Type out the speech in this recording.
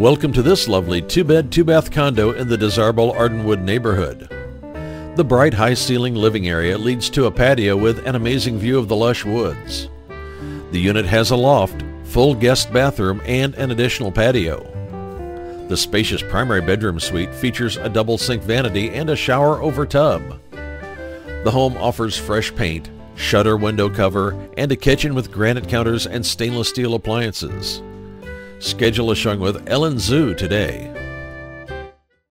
Welcome to this lovely 2-bed, 2-bath condo in the desirable Ardenwood neighborhood. The bright, high-ceiling living area leads to a patio with an amazing view of the lush woods. The unit has a loft, full guest bathroom, and an additional patio. The spacious primary bedroom suite features a double sink vanity and a shower over tub. The home offers fresh paint, shutter window cover, and a kitchen with granite counters and stainless steel appliances. Schedule a showing with Ellen Zhu today.